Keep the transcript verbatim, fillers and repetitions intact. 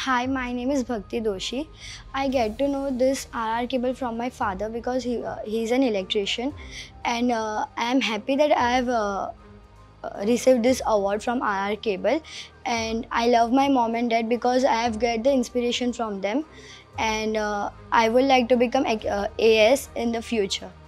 Hi, my name is Bhakti Doshi. I get to know this R R Kabel from my father because he uh, he's an electrician, and uh, I am happy that I have uh, uh, received this award from R R Kabel, and I love my mom and dad because I have get the inspiration from them, and uh, I would like to become uh, A S in the future.